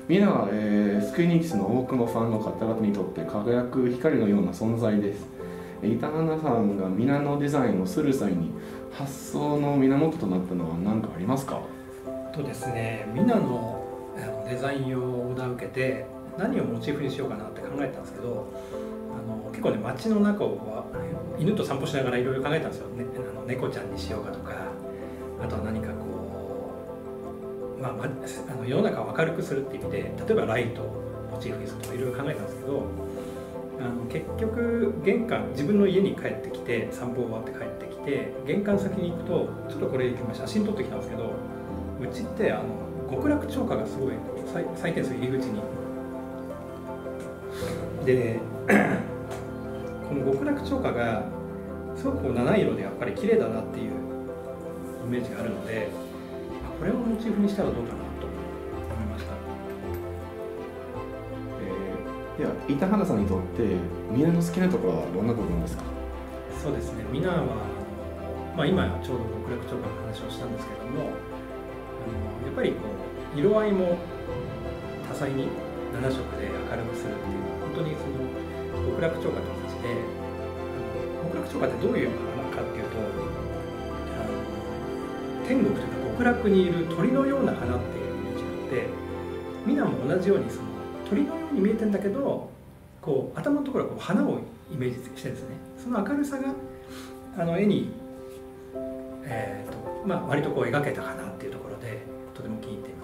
ミナは、スクエニックスの多くのファンの方々にとって輝く光のような存在です。板花さんがミナのデザインをする際に発想の源となったのは何かありますか？ とですね、ミナのデザインをオーダーを受けて何をモチーフにしようかなって考えたんですけど、結構ね、街の中を犬と散歩しながらいろいろ考えたんですよね。猫ちゃんにしようかとか、あとは何かこう、世の中を明るくするっていう意味で、例えばライトをモチーフにするとかいろいろ考えたんですけど、結局自分の家に帰ってきて、散歩終わって帰ってきて玄関先に行くと、ちょっとこれ今写真撮ってきたんですけど、うちって極楽鳥花がすごい咲いてるんですよ、入り口に。でこの極楽鳥花がすごくこう七色でやっぱり綺麗だなっていうイメージがあるので、これをモチーフにしたらどうかなと思いました。 では板花さんにとってミナの好きなところはどんな部分ですか？ そうですね、ミナは今ちょうど極楽鳥花の話をしたんですけども、やっぱりこう色合いも多彩に7色で明るくするっていうのは本当にその極楽鳥花と同じで、極楽鳥花ってどういう花かっていうと、天国というか極楽にいる鳥のような花っていうイメージがあって、ミナも同じようにその鳥のように見えてんだけど、こう頭のところはこう花をイメージしてるんですね。その明るさが絵に、割とこう描けたかなっていうところでとても気に入っています。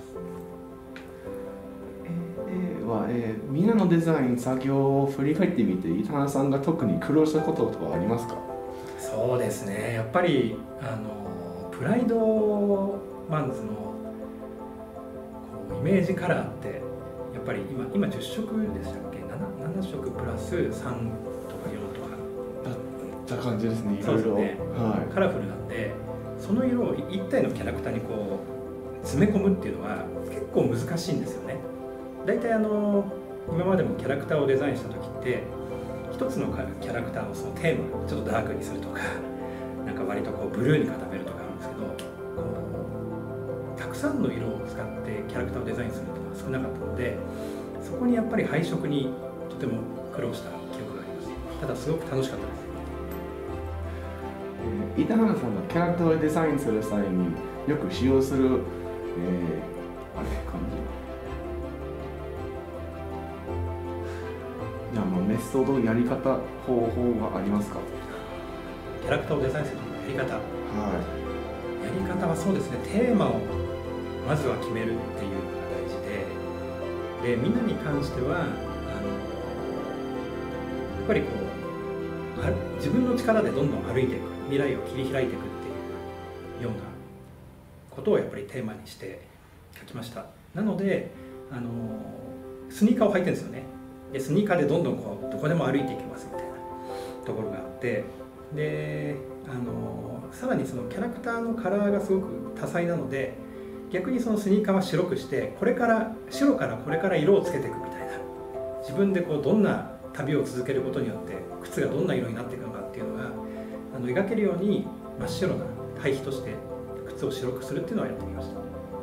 ミナのデザイン作業を振り返ってみて、板花さんが特に苦労したこととはありますか？ そうですね、やっぱりプライドマンズのこうイメージカラーってやっぱり今10色でしたっけ、7色プラス3とか4とかだった感じですね。いろいろ、 ね、カラフルなんで、その色を一体のキャラクターにこう詰め込むっていうのは結構難しいんですよね。大体今までもキャラクターをデザインした時って一つのキャラクターのそのテーマをちょっとダークにするとか、なんか割とこうブルーに固めるとかあるんですけど、こうたくさんの色を使ってキャラクターをデザインするっていうのは少なかったので、そこにやっぱり配色にとても苦労した記憶があります。ただすごく楽しかったです。 板花さんがキャラクターをデザインする際によく使用する、メソッド、やり方、方法がありますか？ キャラクターをデザインするやり方、やり方はそうですね、テーマをまずは決めるっていうのが大事で、みんなに関してはやっぱりこう自分の力でどんどん歩いていく、未来を切り開いていくっていうようなことをやっぱりテーマにして書きました。なのでスニーカーを履いてるんですよね。でスニーカーでどんどんこうどこでも歩いていけますみたいなところがあって、でさらにそのキャラクターのカラーがすごく多彩なので、逆にそのスニーカーは白くして、白からこれから色をつけていくみたいな、自分でこうどんな旅を続けることによって靴がどんな色になっていくのかっていうのが描けるように、真っ白な対比として靴を白くするっていうのをやってみました。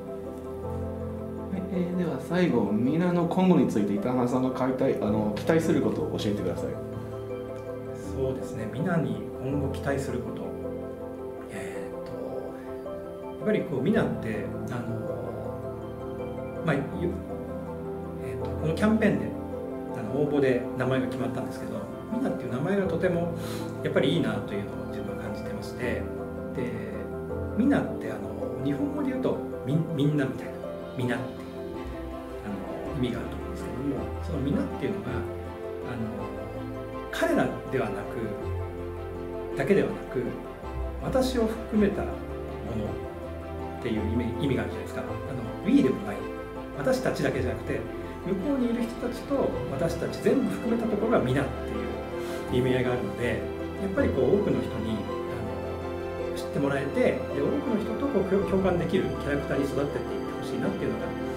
では最後、ミナの今後について板花さんが期待することを教えてください。 そうですね、ミナに今後期待すること、やっぱりこうミナってこのキャンペーンで応募で名前が決まったんですけど、ミナっていう名前がとてもやっぱりいいなというのを自分は感じてまして、でミナって日本語で言うとみんなみたいな、ミナって意味があると思うんですけども、その皆っていうのが彼らではなくだけではなく、私を含めたものっていう意味があるじゃないですか。We でもない、私たちだけじゃなくて、向こうにいる人たちと私たち全部含めたところが皆っていう意味合いがあるので、やっぱりこう多くの人に知ってもらえて、で多くの人とこう共感できるキャラクターに育っていってほしいなっていうのが